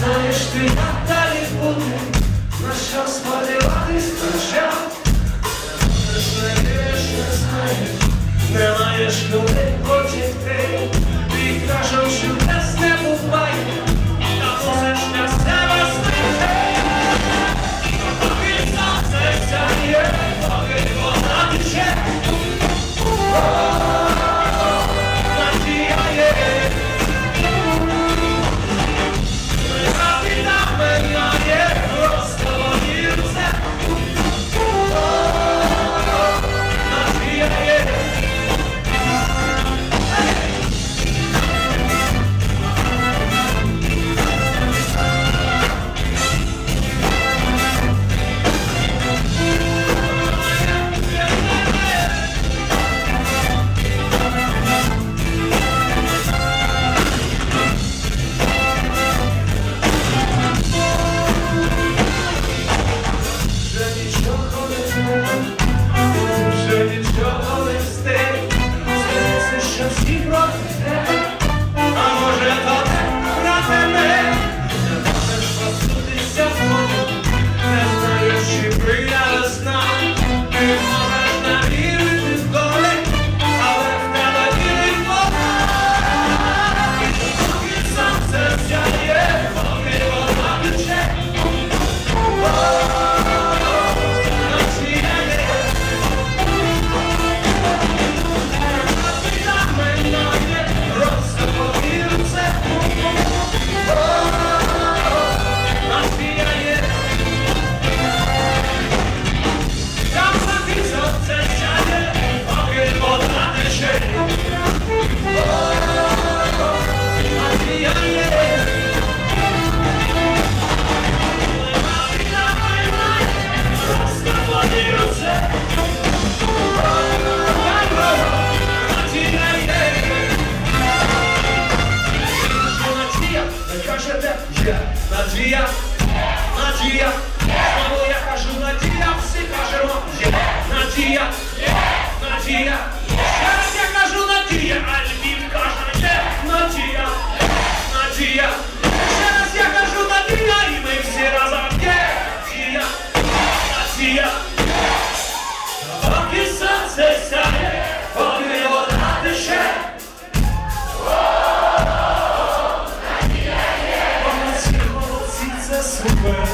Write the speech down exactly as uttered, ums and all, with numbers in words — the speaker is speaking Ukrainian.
знаєш ти, як далі буде, на що сподіватись, на що? Не віриш, не знаєш, не маєш куди потікти, і кажуть, що десь не буває, та мусиш для себе знайти. Поки сонце сяє, поки вона тече, надія є. Надія, надія, знову я кажу надія, всі кажемо є. Надія, надія, ще раз я кажу надія, а Львів каже є. Надія, надія, ще раз я кажу надія, і ми всі разом є. Надія, надія, поки сонце сяє, поки вода тече. Super.